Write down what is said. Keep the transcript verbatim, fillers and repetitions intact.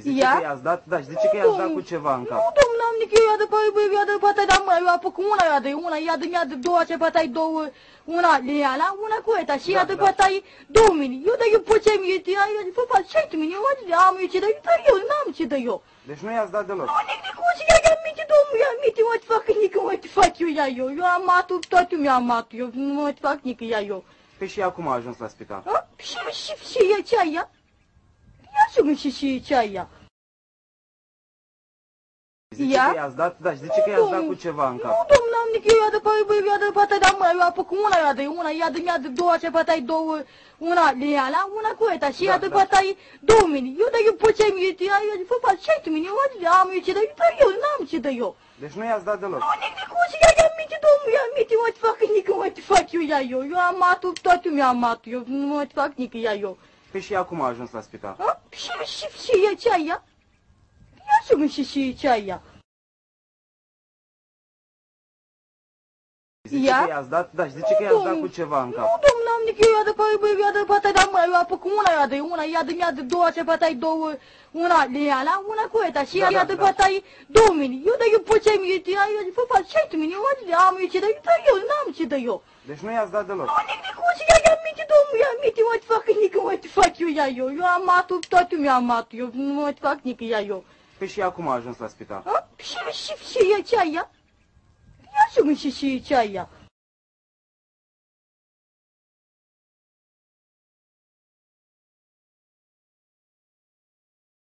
Zice că i-ați dat, da, și zice că i-ați dat cu ceva în cap. Nu, domnule, am nici eu, ia de pe, ia de pe dar mă, eu apă cu una, ia de una, ia de, ia de două, ce pe tai două, una, ia la, una cu eta, și ia de pe tai două mini. Eu, dar eu pe ce mi-e, eu, eu, fac șeit mini, eu, am eu ce de, dar eu, n-am ce de eu. Deci nu i-ați dat deloc. Nu, nici cu ce, ia, ia, minte, domnule, ia, minte, mă, te fac nici, mă, te fac eu, ia, eu, eu am matul, tot eu mi-am matul, eu, nu mă, te fac nici, ia, eu. Păi și acum a ajuns la spital. Și, și, și, e ce ai ea? Ia și, și, și, ce ai ea? Zice că i-ați dat, da, și zice că i-ați dat cu ceva în cap. Nu, domnule, am nici eu, ia de pe, ia de pe, dar mă, eu apă cu una, ia de una, ia de, ia de două, ce pe tai două, una, ia la, una cu eta, și ia de pe tai două mini. Eu, dar eu pe ce mi-e, ia, eu, fac șeit mini, eu, am eu ce de, dar eu, n-am ce de eu. Deci nu i-ați dat deloc. Nu, nici cu ce, ia, ia, minte, domnule, ia, minte, mă, te fac nici, mă, te fac eu, ia, eu, eu am matul, tot eu mi-am matul, eu, nu mă, te fac nici, ia, eu. Păi și acum a ajuns la spital. Și, și, și, e ce ai ea? Ia și, și, și, ce ai ea? Zice că i-ați dat, da, și zice că i-ați dat cu ceva în cap. Nu, domnule, am nici eu, ia de pe, ia de pe, dar mă, eu apă cu una, ia de una, ia de, ia de două, ce pe tai două, una, ia la, una cu eta, și ia de pe tai două mini. Eu, dar eu pe ce mi-e, ia, eu, fac șeit mini, eu, am eu ce de, dar eu, n-am ce de eu. Deci nu i-ați dat deloc. Nu, nici cu ce, ia, ia, minte, domnule, ia, minte, mă, te fac nici, mă, te fac eu, ia, eu, eu am matul, tot eu mi-am matul, eu, nu mă, te fac nici, ia, eu. Păi și acum a ajuns la spital. Și, și, și, e ce ai ea? Ia și, și, și, ce ai ea?